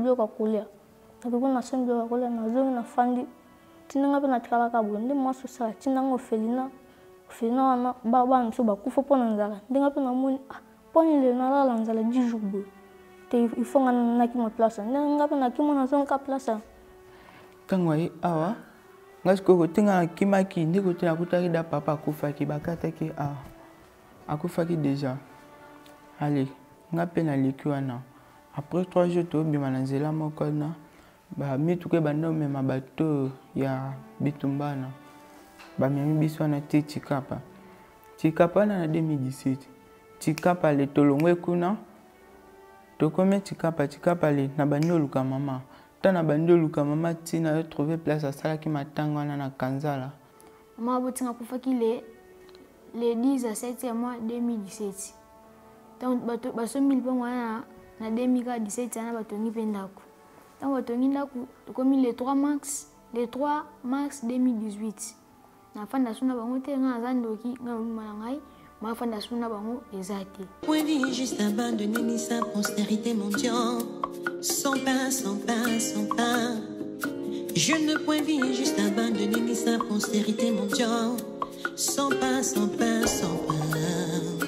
Bloka kulia. Na son bloka kulia na zongi na fandi. Tinanga pe na tikala kabu. Ndi maso sala tinanga Felina. Felina wana baba nso ba kufa pona nzala. Ndinga pe na moni poni le na la nzala 10 jours bo. Te il faut ngana na ki mo place. Ndinga pe na ki mo na zongi ka place. Tangwa awa. Ngasko ko tinga kimaki ndiko tina kutaki da papa kufa ki bakata ki akufa ki déjà. Allez, nga pe na likiwana. Après 3 jours to bima na nzela moko na ba mituke bando mema bato ya bitumbana. Ba memi biso na te Chikapa. Chikapa na 2017. Chikapa le tolongwe kuna. Tokome Chikapa le na banyo luka mama. Tana banyo luka mama tina yo trouver place à sala ki matanga na Kanzala. Mama botinga kufa ki le 10 à 7 mois 2017. Donc baso 1000 pe mwana na 2017 ana batongi pe ndako. Donc batongi ndako tokomi le 3 mars 2018. Na fanda suna bango te nga zandoki nga lumana ngai ma fanda suna bango ezate. Point vie juste abandonner ni sa postérité mendiant. Sans pain, sans pain, sans pain. Je ne point vie juste abandonner ni sa postérité mendiant. Sans pain, sans pain, sans pain.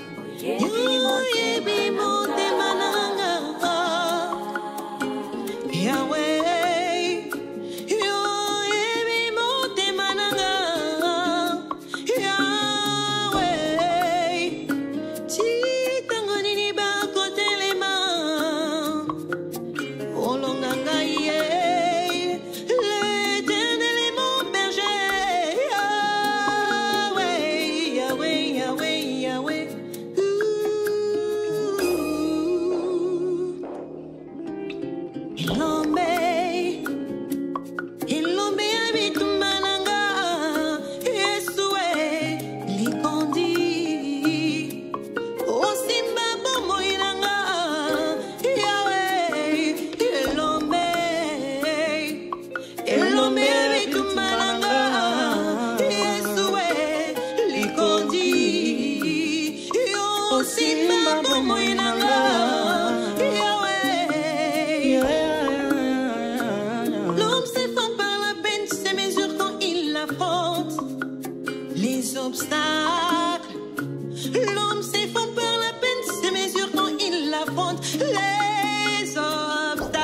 L'homme s'effondre par la peine, se mesure quand il affronte les obstacles. L'homme s'effondre par la peine, se mesure quand il affronte les obstacles.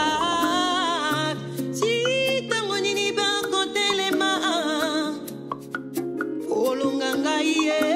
Si tangonini ba côté les mains, olonganga yé.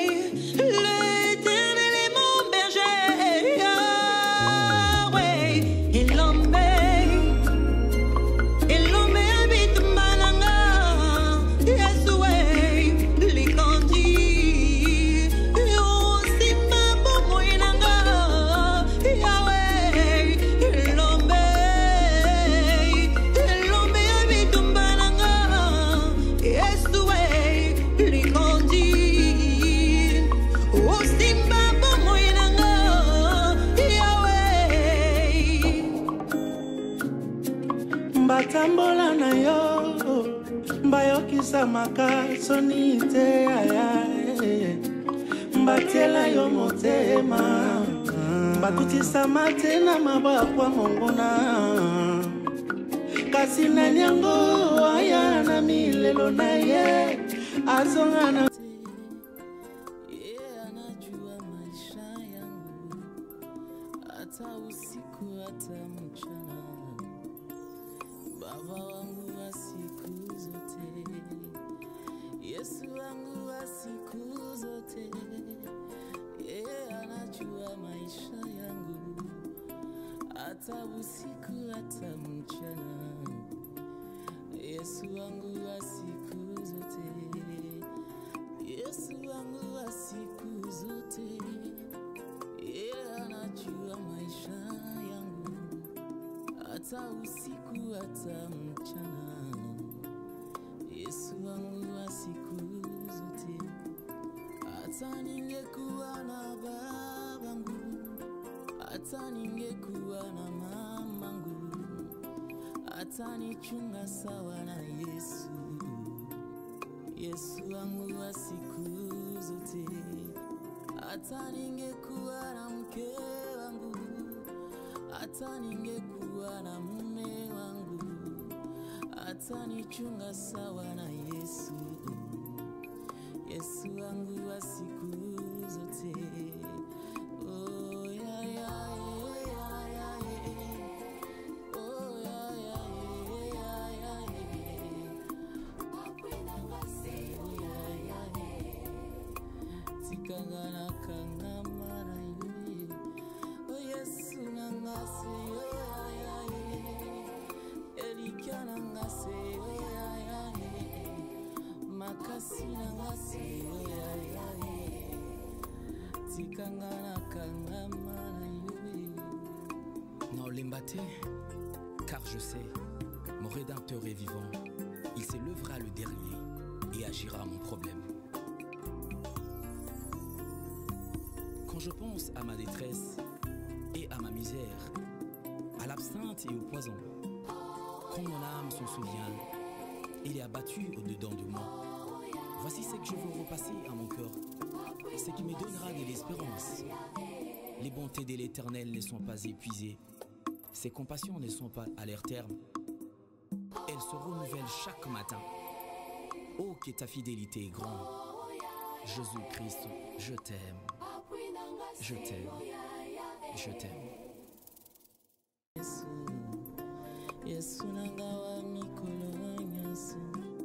Batambola na yo mbayokisa makasoni te ayae mbatela yo motema bakutisa mate na mabakwa mongona kasi na nyango aya na milelo na ye azonga na usiku hata mchana. Baba wangu wa siku zote, Yesu wangu wa siku zote, yeye anajua maisha yangu hata usiku hata mchana. Yesu wangu wa siku zote, Yesu wangu wa siku zote, yeye anajua maisha yangu hata usiku hata mchana. Yesu wangu wa siku zote, hata ningekuwa na babangu, hata ningekuwa na mamangu, hata nichunga sawa na Yesu. Yesu wangu wa siku zote, hata ningekuwa na mke wangu, hata ningekuwa na atanichunga sawa na Yesu. Yesu wangu wa siku zote. Oh ya ya ya ya ya. Oh ya ya ya ya ya. Akwenda ngase ya ya ya. Tikangana kanga mara yui. Oh Yesu nangase ya ya ya. Elikana ngase ya ya ya. Makasi nangase ya ya ya. Tikangana kanga mara yui. Naolemba te, car je sais, mon Rédempteur est vivant. Il s'élèvera le dernier et agira à mon problème. Quand je pense à ma détresse et à ma misère, à l'absinthe et au poison, quand mon âme s'en souvient, il est abattu au-dedans de moi. Voici ce que je veux repasser à mon cœur, ce qui me donnera de l'espérance. Les bontés de l'Éternel ne sont pas épuisées, ses compassions ne sont pas à leur terme. Elles se renouvellent chaque matin. Oh, que ta fidélité est grande. Jésus-Christ, je t'aime. Je t'aime. Je t'aime. Yesu nangawa mikolo wanyasu.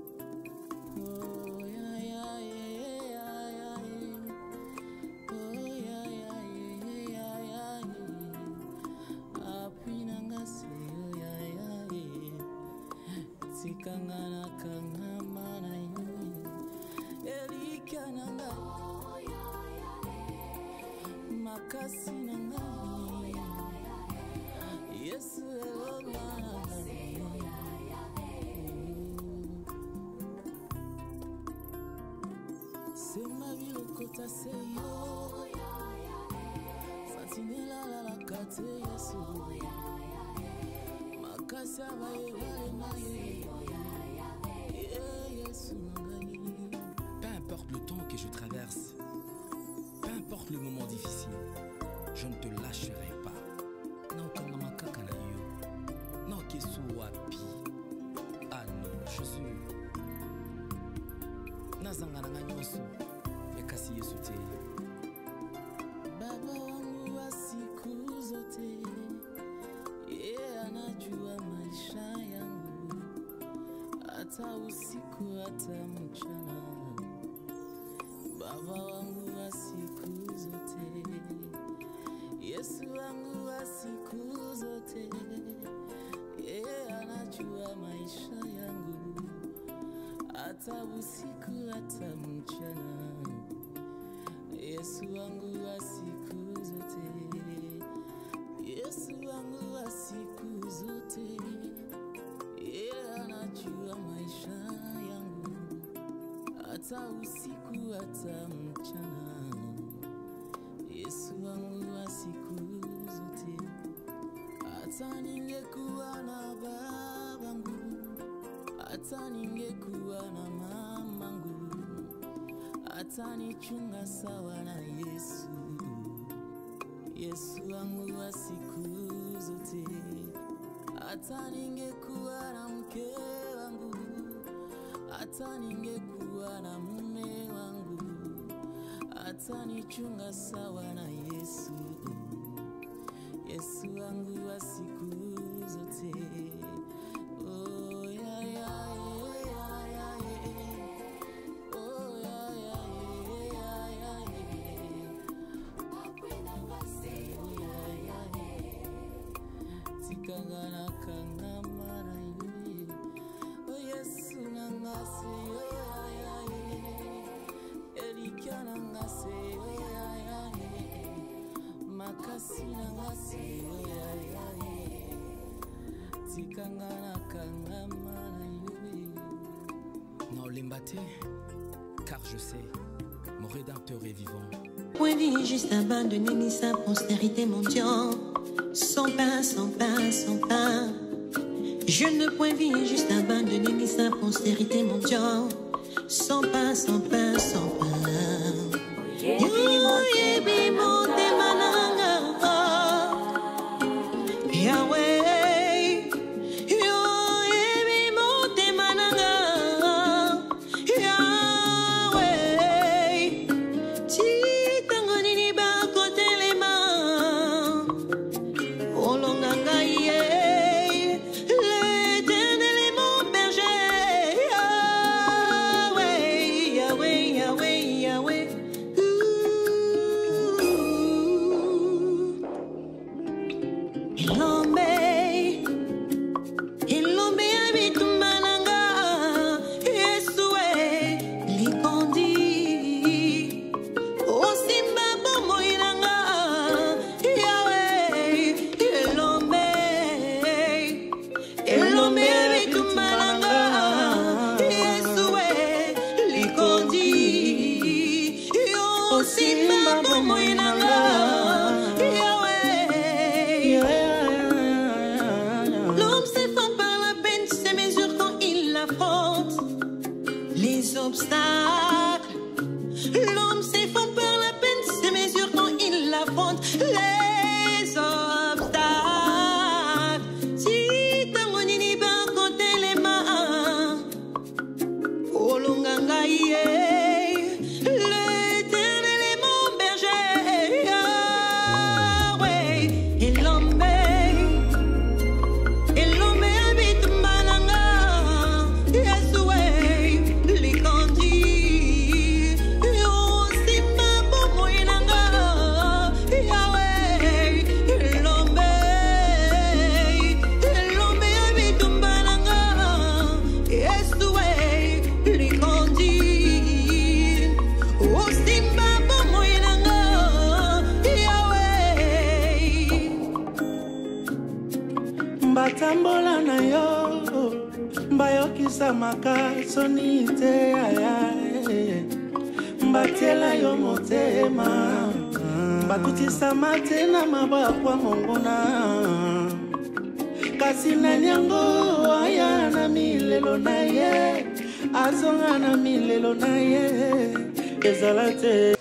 Oh ya ya ya ya. Oh ya ya ya ya. Apui nangase ya ya. Tikangana kanga mana yui. Elika nanga. Makasi nanga. Yesu elona. C'est ma vie au kota seyo. Santinela la la kate Yesu. Makasa ba ye na ye. Yesu ngani. Peu importe le temps que je traverse, peu importe le moment difficile, je ne te lâcherai pas. Non, non, Kesu wapi. Ah non, Jésus. Nazangana nyonso, ekasi Yesu te. Baba wangu wa siku zote, yeye anajua maisha yangu, hata usiku hata mchana. Baba wangu wa siku zote, Yesu wangu wa siku zote, yeye anajua maisha yangu, hata usiku hata mchana. Yesu wangu wa siku zote, Yesu wangu wa siku zote, yeye anajua maisha yangu, hata usiku hata mchana. Yesu wangu wa siku zote, hata ningekuwa na babangu, hata ningekuwa na mamangu, hata nichunga sawa na Yesu. Yesu wangu wa siku zote, hata ningekuwa na mke wangu, hata ningekuwa na mume wangu, hata nichunga sawa na Yesu. Yesu wangu wa siku zote. Oh ya ya ya ya. Oh ya ya ya ya. Akwenda ngase ya ya. Tikangana kanga mara yui. Oh Yesu nangase ya ya. Elikana ngase ya ya. Makasi nangase ya ya. Tikangana kanga mara yui. Naolemba te, car je sais, mon Rédempteur est vivant. Point vie juste abandonné ni sa postérité mon Dieu. Sans pain, sans pain, sans pain. Je ne point vie juste abandonné ni sa postérité mon Dieu. Sans pain, sans pain, sans pain. Yebi monte mananga. Yahweh. Yebi monte obstacles. L'homme s'effondre par la peine, se mesure quand il affronte les obstacles. Si t'as mon inhiba compter les mains, oh l'ongangaïe, l'éternel est mon berger. Yahweh, et l'homme habite malanga. Yahweh, les candis, yo simba bomo inanga. Yahweh, l'homme habite malanga. Yahweh, les candis, yo simba bomo inanga. Yahweh. Mbatambola na yo mbayokisa makasoni te aya mbatiela yo motema bakutisa mate na mabakwa mongona kasi nani yango aya na milelo na ye azonga na milelo na ye ezala te.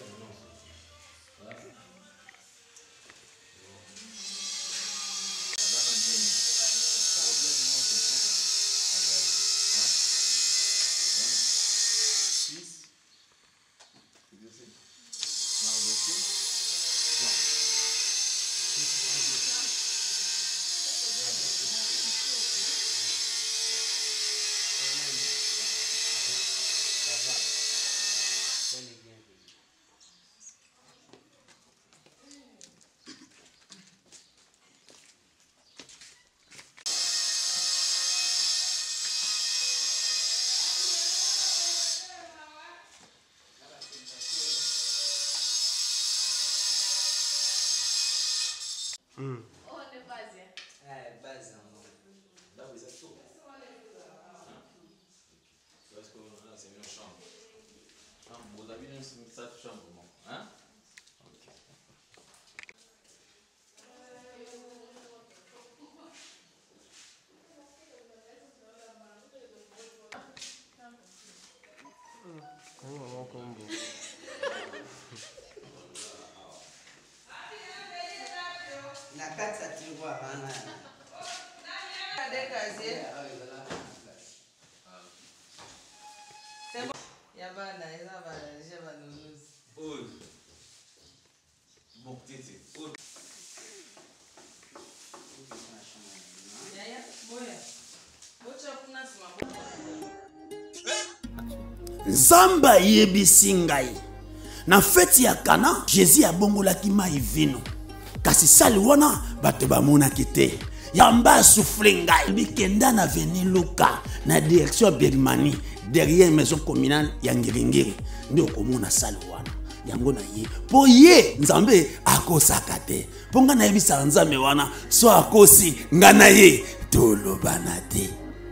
Zamba yebisi ngai na feti ya Kana Jésus abongolaki mai vino kasi sali wana bato bamonaki te yamba souffle ngai bikenda na veni Luka na direction Birmanie derrière maison communale ya Ngiringiri ndio komona sali wana yango na ye po ye nzambe akosaka te po nga na yebisa nzambe wana so akosi nga na ye tolobana te.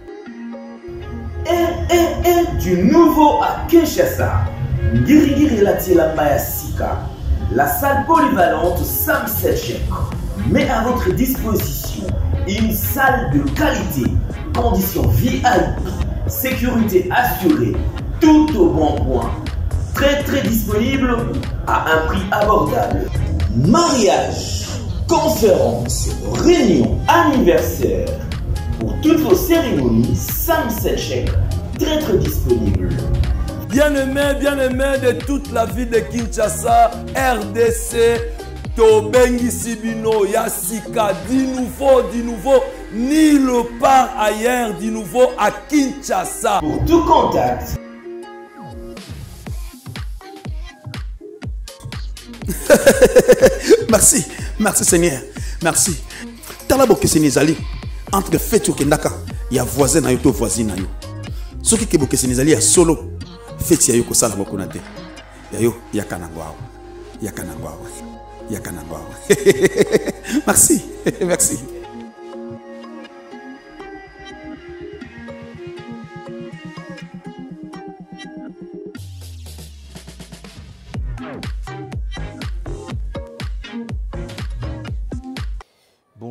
Du nouveau à Kinshasa, Ngirigiri Latila Mayasika, la salle polyvalente Sam Setchek met à votre disposition une salle de qualité, conditions VIP, sécurité assurée, tout au bon point, très disponible à un prix abordable. Mariage, conférence, réunion, anniversaire, pour toutes vos cérémonies, Sam Setchek, très disponible. Bien-aimés de toute la ville de Kinshasa, RDC, Tobengi Sibino, Yassika, du nouveau, nulle part ailleurs, du nouveau à Kinshasa. Pour tout contact. Merci Seigneur, merci. Talabo Kesenizali, entre Fetu Kendaka, il y a voisin na yo, voisine na yo. Ce qui est Kesenizali, il y a solo. Feti ya yo kosala mokona te. Ya yo yakanangwao. Merci.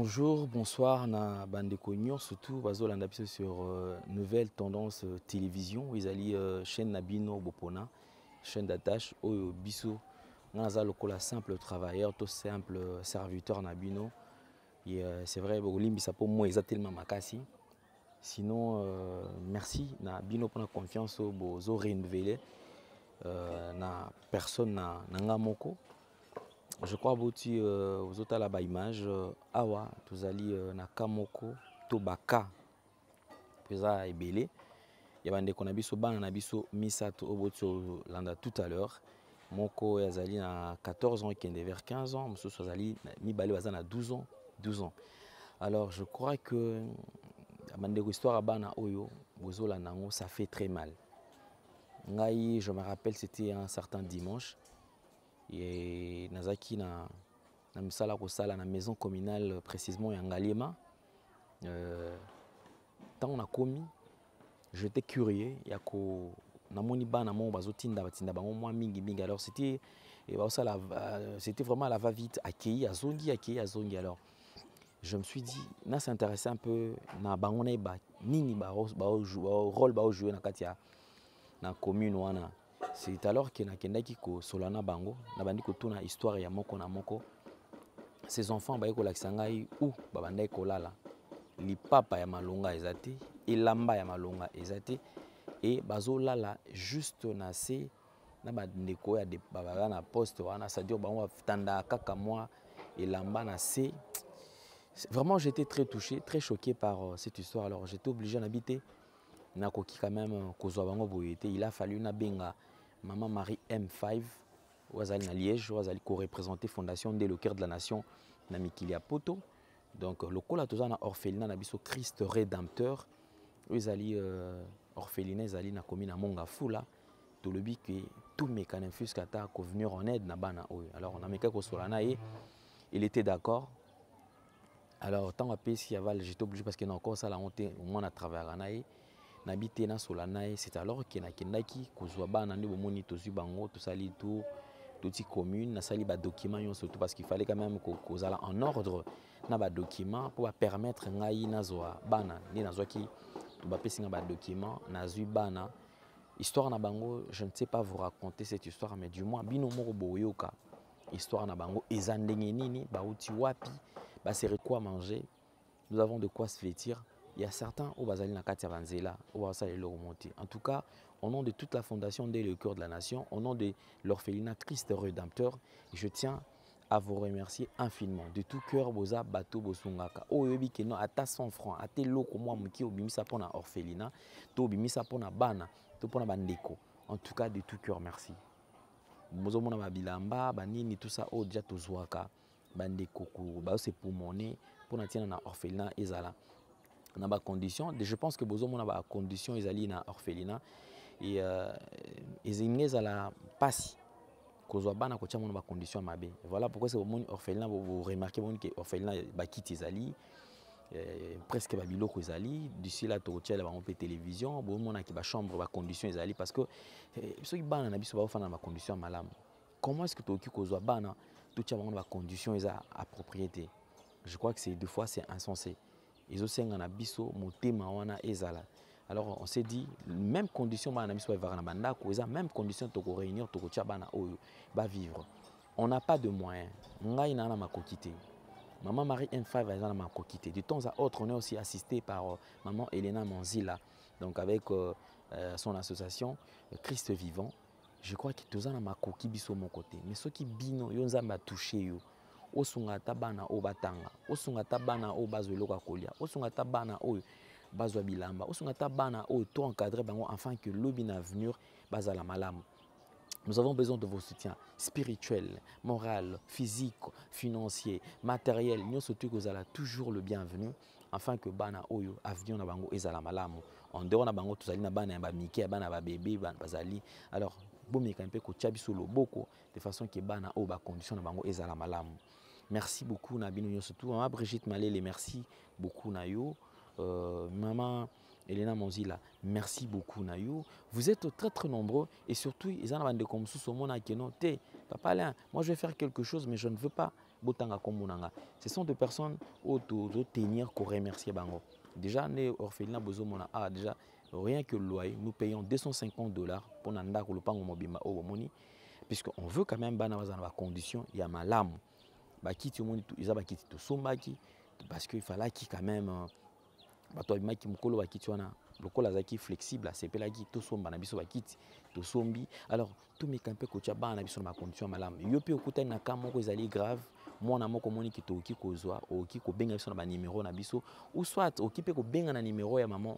Bonjour, bonsoir, na bande Cognon, surtout bazolanda biso sur nouvelle tendance télévision, ils chaîne Nabino Bopona, chaîne d'attache oyo biso naza lokola simple travailleur, tout simple serviteur Nabino. Et c'est vrai bolimbisa pour moi exactement makasi. Sinon merci na bino pour la confiance au bozo renouveler na personne na ngamoko. Je crois que vous avez la image awa tozali na kamoko to baka peza ebele ya bande kona biso bana na biso misato oboto landa tout à l'heure moko yazali na 14 ans qui vers 15 ans mususu azali mibale baza na 12 ans. Alors je crois que bande ko histoire bana oyo bozola nango ça fait très mal. Ngai je me rappelle c'était un certain dimanche. Et nazaki na misala kosala na maison communale précisément ya Ngaliema tant on a commis j'étais curieux ya ko namoni bana mo bazotinda batinda bango moi mingi alors c'était vraiment la va vite accueilli azongi alors je me suis dit na s'intéresser un peu na bango na ba nini ba rôle ba jouer na katia na commune wana. C'est alors que nakendaki ko solana bango na bandi ko tuna histoire ya moko na moko ces enfants ba ko lakisa ngai ou ba bandai ko lala li papa ya malonga ezate elamba ya malonga ezate et bazo lala juste na se na ba ndeko ya de baba na poste wana ça dire bango tanda kaka moi elamba na se. Vraiment j'étais très touché, très choqué par cette histoire. Alors j'étais obligé d'habiter na koki quand même kozwa bango boyete. Il a fallu na benga Maman Marie M5, Ouazali na Liège, Ouazali co-représenté Fondation dès le cœur de la nation, na Mikilia Poto. Donc le col a tous un orphelinat na biso Christ Rédempteur. Ouazali orphelinat Zali na commune à Mongafula. Tout le but que tout mécanisme fuscata ko venir en aide na bana oyo. Alors on a meka ko solana et il était d'accord. Alors tant après si aval j'étais obligé parce qu'il y a encore ça la honte au moins à travers anaï. Nabité na solanaï, c'est alors que na kendaki kozwa bana ndi bomoni tozu bango to sali tout petit commune na sali ba documents surtout parce qu'il fallait quand même kozala en ordre na ba documents pour permettre ngai nazwa bana ni nazwa ki to ba pesinga ba documents nazwi bana histoire na bango. Je ne sais pas vous raconter cette histoire mais du moins bino moko boyoka histoire na bango ezandenge nini ba uti wapi ba sere quoi manger, nous avons de quoi se vêtir. Il y a certains au Bazali na Katia Vanzela, au Basali le remonter. En tout cas, au nom de toute la fondation dès le cœur de la nation, au nom de l'orphelinat Christ Rédempteur, je tiens à vous remercier infiniment. De tout cœur, Boza Bato Bosungaka. Oh, yebi que non, à ta 100 francs, à tes locaux, moi, qui obimisa pour la orphelinat, to obimisa pour la bana, to pour la bandeko. En tout cas, de tout cœur, merci. Bozo mona babilamba, banini, tout ça, oh, déjà, to zouaka, bandeko, bah, c'est pour monnaie, pour la tienne na orphelinat, ezala. On a des conditions. Je pense que besoin on a des conditions. Ils allaient na orphelinat et ils à la passe. Kozwa bana ko tia mon ba conditions mabe. Voilà pourquoi c'est mon orphelinat vous remarquez que orphelinat ba quitte ezali presque ba biloko ezali d'ici là to tia ba on peut télévision bon mon ki ba chambre ba conditions ezali parce que ceux bana na biso ba ofana ba conditions malam. Comment est-ce que to ki kozwa bana to tia ba conditions eza à propriété? Je crois que c'est deux fois c'est insensé. Ils ont na biso motema wana ezala. Alors on s'est dit même condition bana biso va na banda ko eza même condition to ko réunir to ko tia bana oyo ba vivre. On n'a pas de moyens. Ngai na ma kokité. Maman Marie M5 va na ma kokité. De temps à autre on est aussi assisté par maman Elena Manzila donc avec son association Christ Vivant. Je crois que tous na ma koki biso mon côté. Mais ceux qui bino yo nzamba touché yo osunga tabana o batanga osunga tabana o bazweloka kolia osunga tabana o bazwa bilamba osunga tabana o to encadrer bango afin que lobi na avenir bazala malamu. Nous avons besoin de vos soutiens spirituels, moral, physique, financier, matériel. Nous surtout que vous allez toujours le bienvenu afin que bana oyo avenir na bango ezala malamu. En dehors na bango tozali na bana ba mike bana ba bébé bazali. Alors bomeka un peu ko tchabiso loboko de façon que bana o ba condition na bango ezala malamu. Merci beaucoup Nabino surtout maman Brigitte Malele merci beaucoup Nayo maman Elena Monzila merci beaucoup Nayo. Vous êtes très très nombreux et surtout ils en ont des comme sous mon akeno té papa là moi je vais faire quelque chose mais je ne veux pas botanga komonanga. Ce sont des personnes où tu tenir qu'on remercier bango. Déjà les orphelins bozomona déjà rien que le loyer, nous payons $250 pour nanda ko lupango mobimba o moni puisqu'on veut quand même bana bazana ba condition ya malamu. Ba kiti moni ils ba kiti to sombaki parce qu'il fallait qui quand même bato maki mukolo ba kiti wana lokola zaki flexible c'est pela ki to somba na biso ba kiti to sombi alors tout mes campé ko tia bana biso na condition malamu yo pe okuta na kamo ko ezali grave mwana moko moni ki to ki kozwa o ki ko benga biso na ba numéro na biso ou soit o ki pe ko benga na numéro ya maman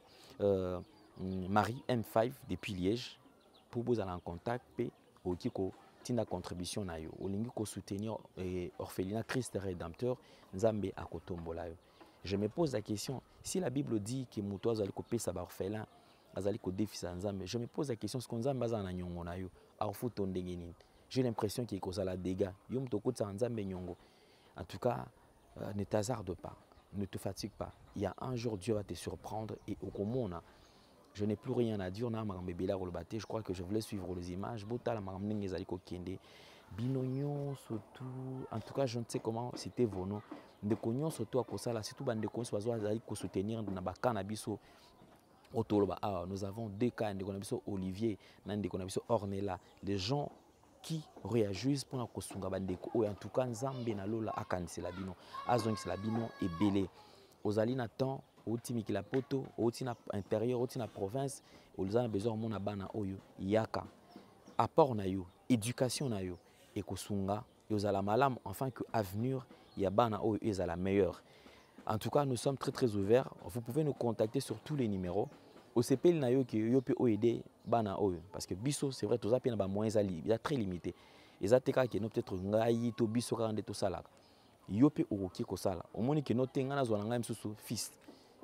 Marie M5 depuis Liège pour vous aller en contact pe o ki ko tinda contribution na yo olingi ko soutenir orphelinat Christ Rédempteur Nzambe akotombola yo. Je me pose la question, si la Bible dit que Moutoua zali ko pesa ba orphelin, azali ko défisa Nzambe, je me pose la question, est-ce que Nzambe azana nyongo na yo, afu tondenge nini? J'ai l'impression qu'il cause la dégâts. Yo mtoko tsa Nzambe nyongo. En tout cas, ne t'hasarde pas, ne te fatigue pas. Il y a un jour Dieu va te surprendre et au komona, je n'ai plus rien à dire na makambe bela ko lobate, je crois que je voulais suivre les images, botala makambe ndenge zali ko kende. Binonyo surtout, en tout cas je ne sais comment c'était vos noms. Ndeko nyonso to akosala surtout bandeko nyonso bazo azali ko soutenir na baka na biso otoloba nous avons deux cas ndeko na biso Olivier na ndeko na biso Ornella, les gens qui réagissent pour kosunga bandeko o en tout cas Nzambe na lola akanisela bino azongisela bino ebele ozali na temps otimi la poto oti na intérieur oti na province ozana besoin mona bana oyo yaka apport na yo éducation na yo et kosunga yozala malamu enfin que avenir Yabana O est à la meilleure. En tout cas, nous sommes très ouverts. Vous pouvez nous contacter sur tous les numéros. Au CP, il y a aider Bana O parce que Bisso, c'est vrai, tous les moyens sont très limités. Et ça, c'est peut-être Ngaï, to Bisso, tout ça là. Yope Uroki Kosala. Au moment que notre fils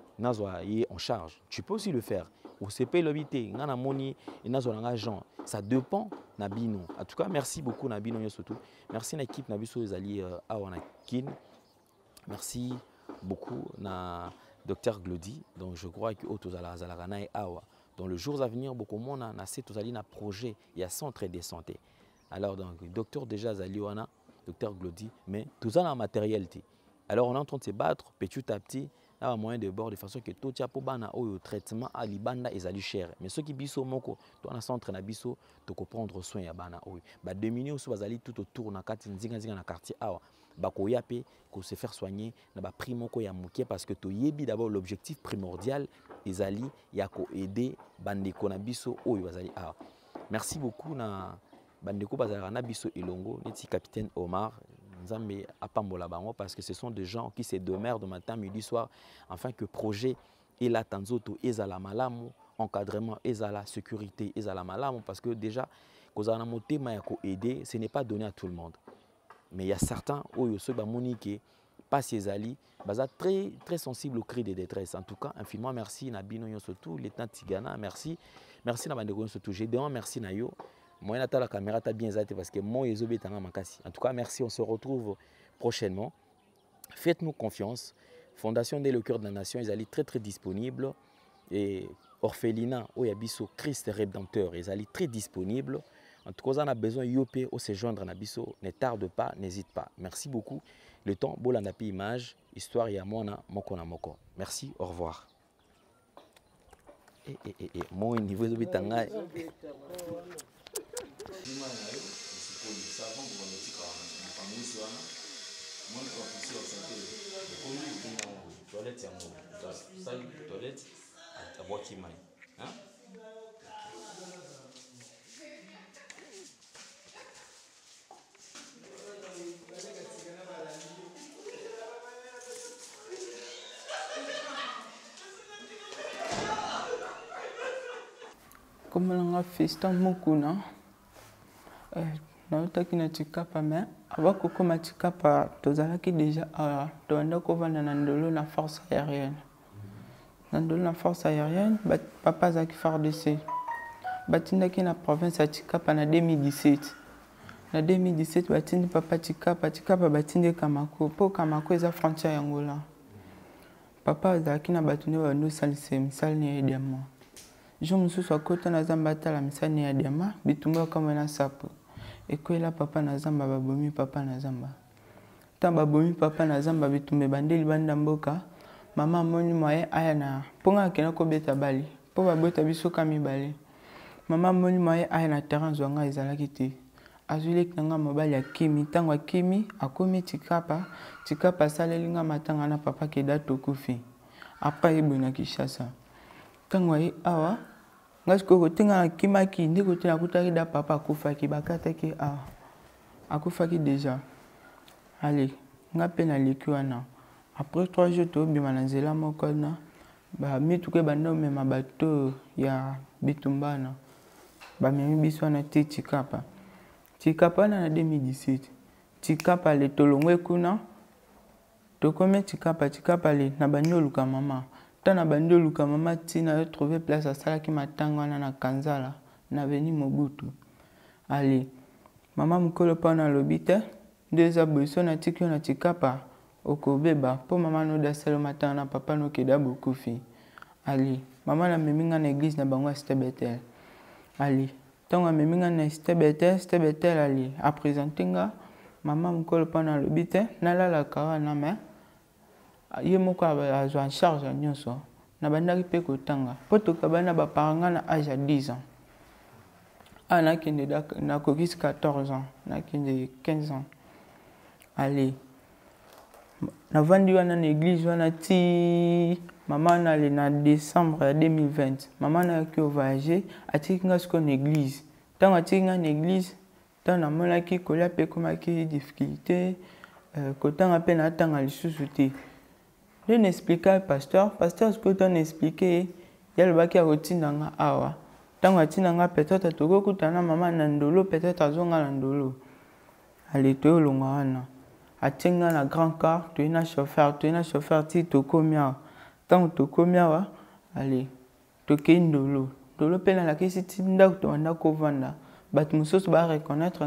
est en charge, tu peux aussi le faire. Au CP, l'obité, Ngana Moni, et Nazolanga ça dépend Nabino. En tout cas, merci beaucoup Nabino surtout. Merci à l'équipe Nabiso Ezali Awanakin. Merci beaucoup na Dr Glody. Donc je crois que Otozala Zalarana et Awa. Dans le jours à venir, beaucoup de monde a Tozali na projet, il y a centre de santé. Alors donc docteur déjà Zaliwana, Dr Glody, mais tout ça en matérialité. Alors on est en train de se battre petit à petit. Il y a un moyen de bord de façon que tout le monde au traitement à l'ibanda est cher. Mais ceux qui biso moko, dans le centre na biso, tu peux prendre soin ya bana oyo. Ba dominer aussi bazali tout autour na quartier nzinga na quartier awa. Ba ko yape ko se faire soigner na ba primo ko ya mukie parce que to yebi d'abord l'objectif primordial ezali ya ko aider bandeko na biso oyo bazali awa. Merci beaucoup na bandeko bazali na biso elongo neti capitaine Omar. Nzambe apambola bango parce que ce sont des gens qui se demeurent de matin midi soir afin que projet et la tanzoto ezala malamu encadrement ezala sécurité ezala malamu parce que déjà kozana motema ya ko aider ce n'est pas donné à tout le monde mais il y a certains oyo so ba monique pas ezali baza très sensible au cri de détresse. En tout cas infiniment merci na bino yo surtout lieutenant Tigana merci na bandeko surtout j'ai demandé merci na yo. Moi, la caméra t'a bien zate parce que moi, je suis makasi. En tout cas, merci. On se retrouve prochainement. Faites-nous confiance. Fondation dès le cœur de la nation, ils allaient très disponibles. Et orphelinat, Oyabiso, Christ Rédempteur, ils allaient très disponibles. En tout cas, on a besoin de se joindre à Nabiso. Ne tarde pas, n'hésite pas. Merci beaucoup. Le temps, Bolanapi image, histoire ya mona moko na moko. Merci, au revoir. Moi, niveau de bitangai. Comme on a fait ça, Mokuna, nous avons tikapa mais avant que comme tikapa, nous avons déjà dans la force aérienne. Dans la force aérienne, papa a fait décès. Batinda qui na province à tikapa en 2017. En 2017, batinda papa tikapa batinda Kamako. Pour Kamako, ils ont frontière Angola. Papa a qui na batuné wa nous salissé, misal ni édiamment. Je me suis côté na zambata la misal ni édiamment, bitumba comme na sapo. Et que là papa na zamba babomi papa na zamba. tant babomi papa na zamba bitumbe bandeli banda mboka mama moni moye aya na ponga kena ko beta bali po babota biso ka mibale mama moni moye aya na terrain zwanga ezalaki te azwile kinanga mobali ya kimi tango akimi akomi tikapa saleli nga matanga na papa keda tokufi après ebo na Kishasa tango aye awa nga siko tinga kimaki ndiko tina kutaki da papa akufaki bakataki awa akufaki déjà allez nga pe na leki wana après 3 jours to bima na nzela moko na ba mituke banda mema bato ya bitumbana ba memi biso wana te tikapa na 2017 tikapa le tolongwe kuna tokome tikapa le na bandoluka mama tana bandoluka mama tina trouver place à sala ki matanga wana na Kanzala na veni Mobutu allez mama mukolo pa na lobite deux aboiso na tikio na tikapa okobeba po mama no da selo matanga na papa no keda bokufi allez mama na meminga na église na bango Stebetel allez tango meminga na Stebetel allez a présenter nga mama mukolo pa na lobite na lala kawa na me ye moko azwa en charge nyonso na bandaki pe kotanga po tokabana ba paranga na âge à 10 ans ana kende na kokis 14 ans na kende 15 ans allez na vandi wana na église wana ti mama na le na décembre 2020 mama na ki voyager atiki nga siko na église tango atiki nga na église tango na monaki kolia pe komaki difficulté kotanga pe na tanga lisusu te je n'expliquais pasteur ce que tu as expliqué il y a le bac qui a rotina nga awa tango atina nga peut-être toko kutana mama na ndolo peut-être azonga na ndolo allez to longa wana atinga na grand car to ina chauffeur ti to komia tango to komia wa allez to ke ndolo pe na la kesi ti ndako to anda ko vanda bat musoso ba reconnaître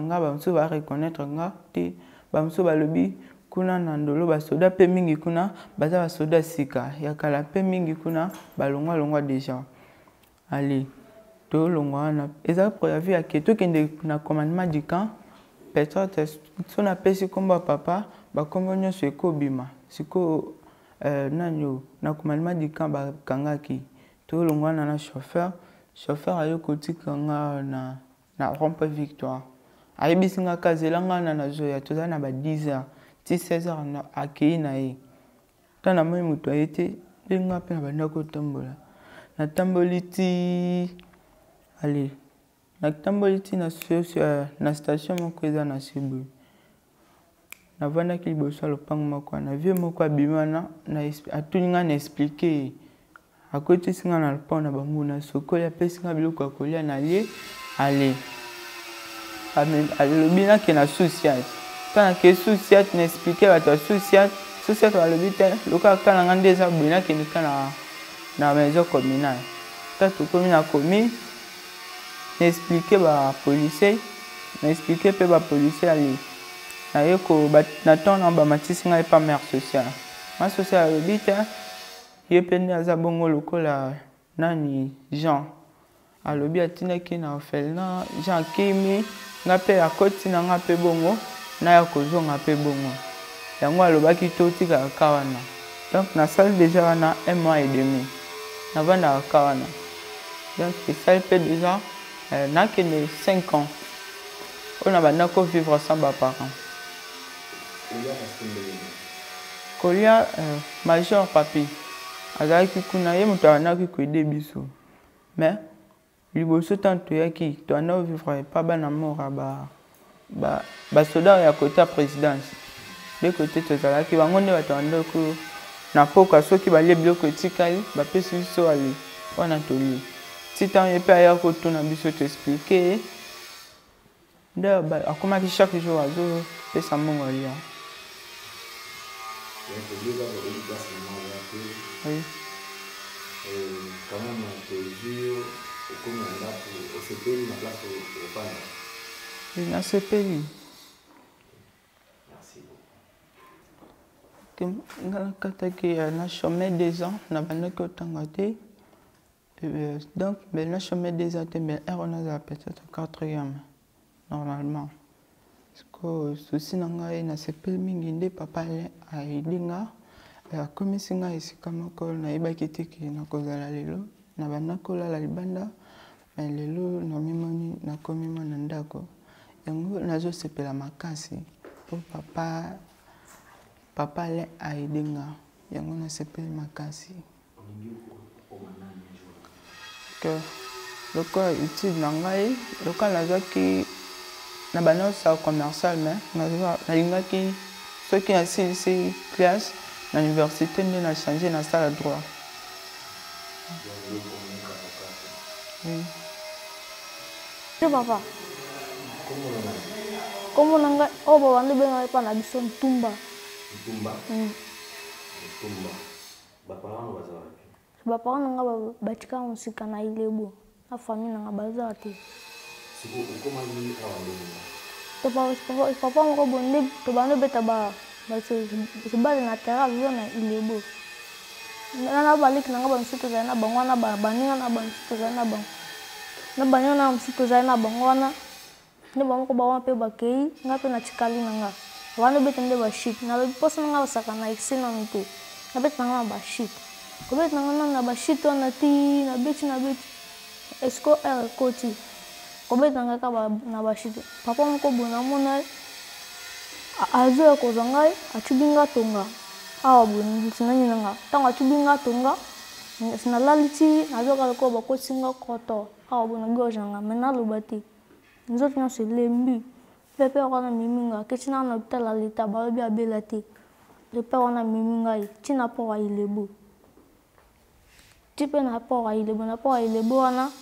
nga te ba muso ba lobi kuna na ndolo ba soda pe mingi kuna baza ba soda sika ya kala pe mingi kuna ba longwa déjà allez to longwa na eza prévu ya keto kende na commandement du camp peut-être son apesi komba papa ba kombo nyonso ekobima siko nanyo na commandement du camp ba kangaki to longwa na chauffeur ayo kotika nga na rompe victoire ayebisinga kazelanga na zoya toza na ba 10 heures ti 16 heures na akei na ye tana moi muto ayete linga pe na banda ko tambola na tamboli ti allez na tamboli ti na station moko eza na Sibu na vanda ki liboso lopango moko na vieux moko abima na atuninga na expliquer akoti singa na lopango na bango na sokoli apesinga biloko ya kolia na ye allez alobina ke na souciate tana ke souciate na expliquer bato souciate balobi te loka kala nga nde eza boye nakende ka na maison communale ta tokomi na komi na expliquer bapolisier ale naye na temps na bamatisi ngai pa mare sociale ma sociale alobi te ye mpe nde aza bongo lokola nani Jean alobi atindaki na orphelinat Jean kimi nga mpe akoti na nga mpe bongo naya kozonga mpe bongo yango alobaki totika kaka wana donc nasali déjà wana 1 mois et demi navandaka kaka wana donc esali mpe déjà nakende 5 ans oyo na banda kovivre sans baparent kolia major papi azalaki kuna ye moto abandaki koede biso mais liboso ntango toyaki toanda ovivre epa bana mora basoda ya kote ya présidence de kote tozalaki bango nde bato bandako na poka soki balie biloko etikali bapesi biso ale wana tolie ti ntango ye mpe aya kotuna biso toexplike nde akomaki chaque jour azopesa mbongo alia oui. Quand même, au CPI, ma place au panneau. Oui, na CPI. Merci beaucoup. Nga kataki na chômé 2 ans, na bandaki otanga te. Donc, na chômé 2 ans te, mais on a peut-être 4e, normalement. Siko souci na ngai na sepeli mingi nde papa aide nga akomisi nga esika moko nayebaki te ke nakozala lelo na banda kolala libanda mais lelo namimoni nakomi mwana ndako yango nazosepela makasi po papa aide nga yango nasepeli makasi que lokola étude na ngai lokola nazwaki na banosa commercial mais nalingaki soki nasilisi classe na université nde na change na sala droit. Oui. Papa. Como nanga bawande benga pa na biso Ntumba. Ntumba. Ntumba. Baparanga baza wapi? Baparanga nanga batika musika na Ilebo. Na famille nanga baza te. Siko ukoma ni awande. Papa moko bonde to bande beta ba se bale na terra vio na Ilebo. Na balik nanga ba msuto za na bango na baninga na ba msuto za na bango. Na banyo na msuto za na bango na ne ba moko ba wana pe bakei nga pe na chikali nanga. Wana beta nde ba shit. Na posa nanga saka na exina mite. Na beta nanga ba shit. Ko beta nanga na ba shit na ti na beti esko koti. Ko beta nanga ka na ba shit. Papa moko bona mona azo ko zangai achubinga tonga. Awa boni tinani nanga. Tanga achubinga tonga. Sina laliti azo ka ko ba ko singa koto. Awa bona gojanga mena lobati. Nous autres, c'est lembi. Le père on a miminga. Que tu n'as pas hôpital à l'état, barobi a belati. Le père on a miminga. Tu n'as pas il est beau. Tu peux n'a pas il est beau. N'a pas il est beau ana.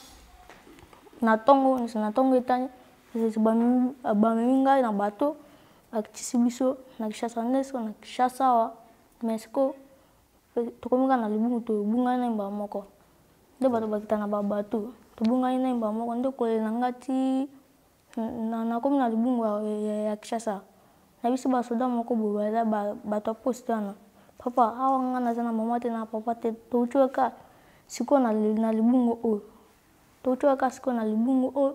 Na tongo etani. C'est miminga na bateau. Avec tisibiso na kishasa nesko na kishasa wa. Mesko. Tokominga na libungu to bunga na mba moko. De bato bakita na bateau. To bunga na mba moko nde kole nangati. Na komi na libungu ya Kishasa. Na biso ba soda moko bobaza bato poste wana. Papa awa nga na zana mama te na papa te to chueka siko na libungu o. To chueka siko na libungu o.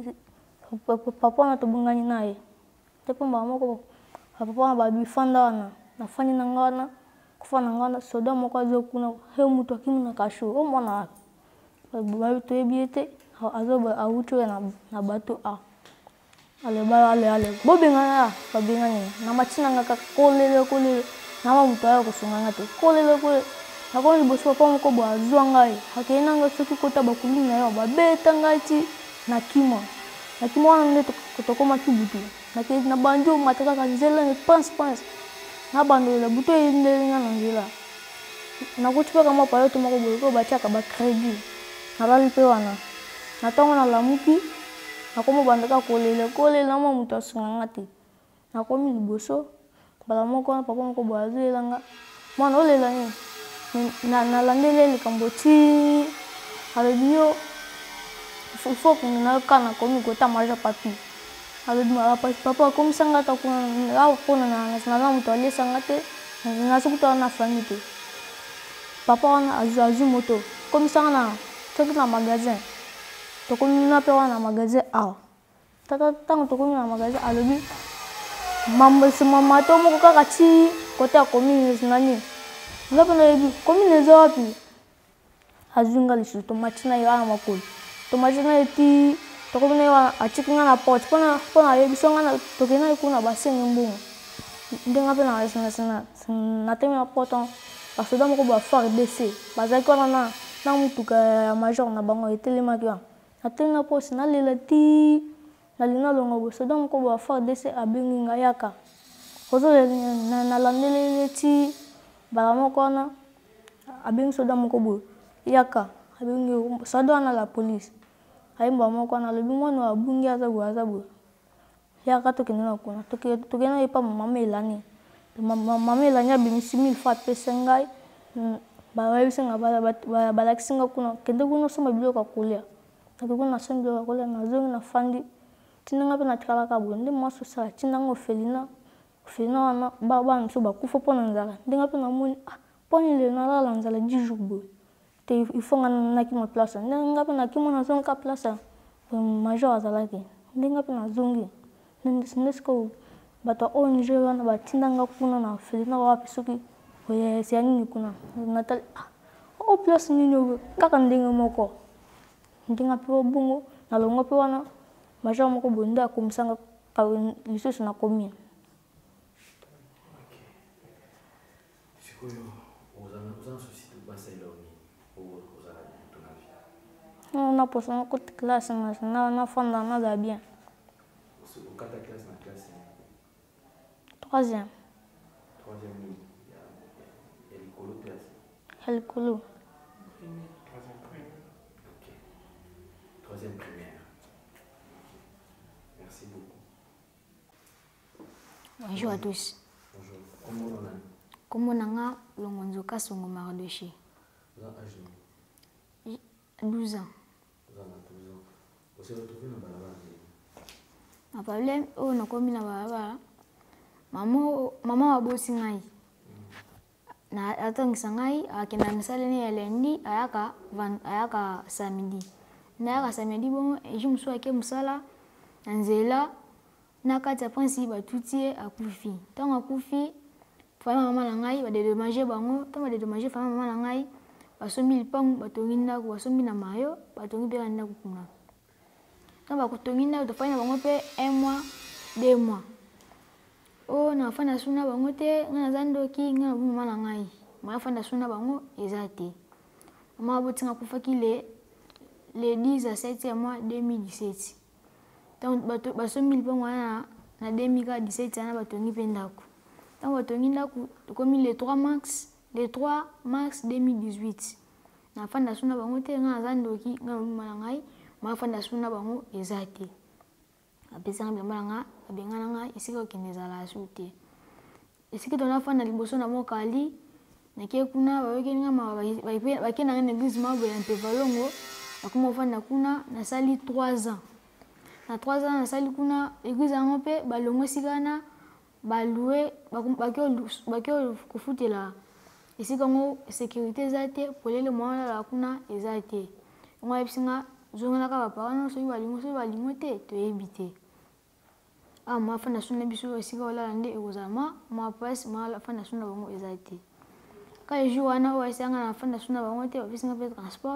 Papa na to bungani nae. Te pomba moko papa ba bifanda wana. Na fani na ngana kufana ngana soda moko azo kuna he mutu akimu na kashu. O mwana. Ba to ebiete azo ba aucho na bato a. Ale. Bobengana babengani. Na machina ngaka kolele. Na mamuta ko sunganga te. Kolele. Na ko liboso papa moko bo azwangai. Hakena nga soki kota bakuli na yo babeta ngati na kima. Na kima wana nde tokoma kibutu. Na banjo mataka kanzela ni pense. Na bando la buto inde ngana nzela. Na ko tshika kama pa yo to moko bo ko bachaka ba credit. Na lali pe wana. Na tongo na lamuki. Na komo bandaka kolele na mwa mutu asunganga te. Na komi liboso bala moko na papa moko boazuela nga mwana olela ni na landele likambo ti alobi yo faut que na kana komi kota maja papi alobi papa komisanga ta kuna awa pona na mutu alesanga te na sukuta na famille te papa wana azu moto komisanga na soki na magasin tokomi na pe wana magasin awa tango tokomi na magasin alobi mama to moko kaka ti kota commune nani ngapi na yebi commune zo wapi azunga lisu tomati na yana makolo tomati na eti tokomi na wana achikinga na pot pona yebi songa na tokena ikuna basenge mbongo ndenga pe na resina na temi na poton basoda moko ba far DC bazaki wana na mutuka ya major na bango etelemaki wana na temi na posi na lela ti na lina longo bo soda moko ba far DC abengi nga yaka kozo na landele ti bala moko wana abengi soda moko bo yaka abengi soda na la police ayimba moko wana lobi mwana abungi azabu yaka tokende na kuna tokende epa mama elani mama elani abimisi 1000 fois pesa ngai bayebisinga balakisinga kuna kende kuna soma biloko kolia nakuna soma biloko kolia nazongi na fandi tinanga pe na tikalaka bo nde mwasi osala tinanga ofelina wana bana miso bakufa mpo na nzala ndenga mpe namoni mponi lelo nalala nzala 10 jours boye te ifo nga nakima place ndenga mpe nakima nazongi ka place major azalaki ndenga mpe nazongi Nesco bato ONG wana batindanga kuna na felina wapi soki oyesi nini kuna Nathalie o place nini kaka ndenge moko ndinga pe bongo na longo pe wana maja moko bonda akomisanga lisusu na commune. On a posé un côté classe na fanda na bien. Troisième. Helikolo. Troisième primaire. Merci beaucoup. Bonjour à tous. Bonjour. Comment on a? Comment on a Longonzoka Songo Maradoché? Vous avez âge? 12 ans. Vous avez 12 ans. Vous s'est retrouvé dans la balabala? Ma problème, on a commis dans la balabala. Maman a bossé ngai. Na atangisa ngai akenda misaleni ya lendi ayaka samedi. Na ayaka samedi bon eji musu ake musala nzela na kati ya prince batutie akufi. Tant akufi fama mama na ngai ba dédommager bango, tant ba dédommager fama mama na ngai basombi lipangu batongi ndako basombi na mayo batongi pe na ndako kuna. Tant ba kutongi ndako tofanya bango pe 1 mois 2 mois. Oh na fanda suna bango te ngana zandoki ngana mama na ngai. Ma fanda suna bango ezate. Mama botinga kufaki le 10 à 7 mois 2017. Donc basombi lipangu na 2017 na batongi pe ndako. Tant batongi ndako komi le 3 mars 2018. Na fanda suna bango te ngana zandoki ngana mama na ngai. Ma fanda suna bango ezate. Apesanga bilamba nga abengana nga esika okendeza la sute esika tona fana liboso na mokali nake kuna bayoki nga bakenda nga église mabo ya Mpevalongo akoma fana kuna na sali 3 ans na 3 ans na sali kuna église yango pe balongo sikana baloué bakyo kufutela esika ngo sécurité zate polele mwana la kuna ezate ngo ebisinga zonga ka baparano so balingo te to ebité ma fanda suna biso esika wala nde ekozama ma passe ma fanda suna bango ezate ka eju wana o esanga na fanda suna bango te ofisinga pe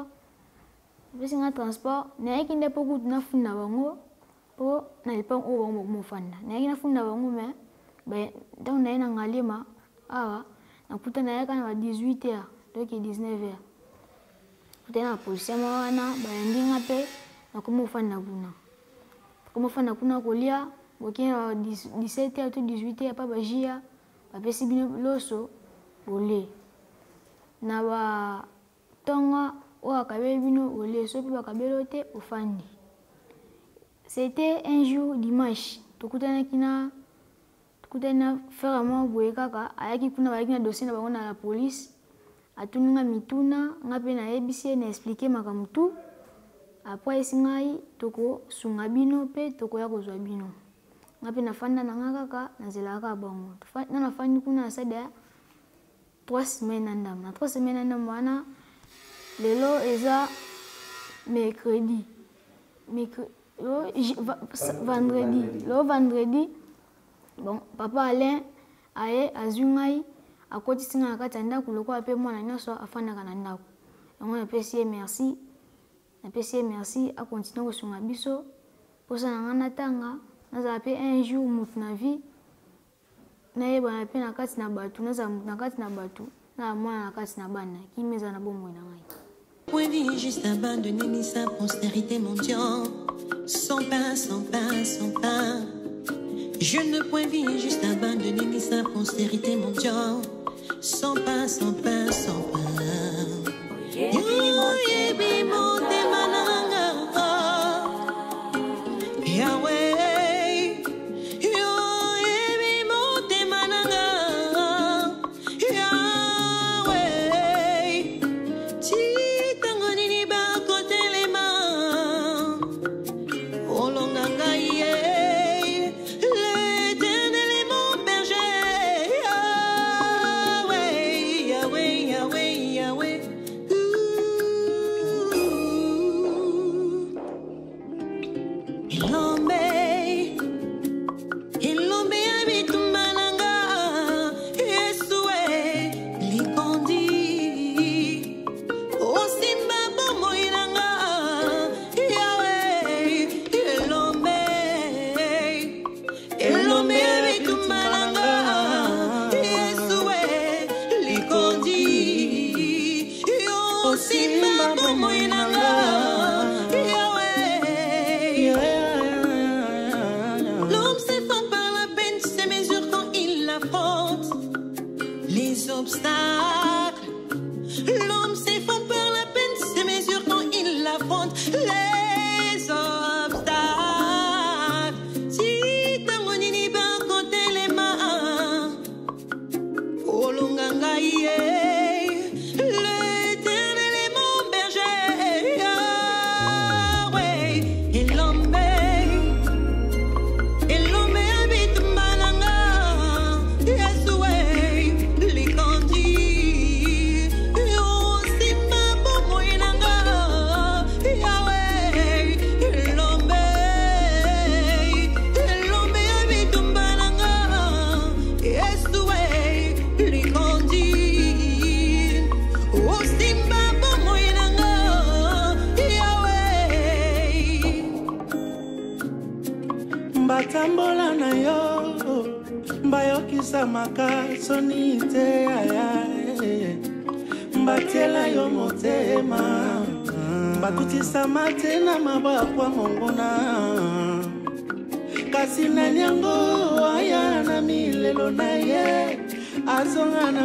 transport na yaki nde poku na funda bango po na lipango o bango mo fanda na yaki na funda bango me ba donc na ina ngalema awa na kuta na yaka na 18h donc 19h tena polisi wana ba ndinga pe na komo fanda kuna kolia Boki 17h to 18h pa bajia bapesi bino loso ole na ba tonga o akabe bino ole so pe bakabelo te ofandi. C'était un jour dimanche tokutana faire moi boye kaka ayaki kuna bayaki na dossier na bango na la police atuninga mituna ngape na ebisi na expliquer makamutu après singai toko sunga bino pe toko ya kozwa bino ngapi na fanda na ngaka na zelaka bango na fandi kuna sada 3 semaines ndam na 3 semaines ndam wana lelo eza mercredi vendredi bon papa Alain aye azungai akoti singa kati ndako lokwa pe mwana nyoso afanda kana ndako yango na pesi merci a continuer kosunga biso posa na ngana tanga naza pe un jour mutu na vie na yeba pe na kati na batu naza mutu na kati na batu na mwana na kati na bana kimeza na bombo na ngai. Point vie juste abandonner sa postérité mendiant sans pain. Je ne point vie juste abandonner sa postérité mendiant sans pain. Yahweh, ma bomoi nanga L'homme s'effondre par la peine, se mesure quand il affronte les obstacles. L'homme s'effondre par la peine, se mesure quand il affronte les obstacles. Si tango nini ba côté les mains, olunganga yé. L'éternel est mon berger, Yahweh, et l'homme habite malanga, Yahweh, les candis, Yosima Bomoinanga, Yahweh, l'homme habite malanga, Yahweh, les candis, Yosima Bomoinanga, Yahweh. Batambola na yo bayokisa makasoni te aya batiela yo motema batutisa mate na mabakwa mongona kasi na nyango aya na milelo na ye azonga na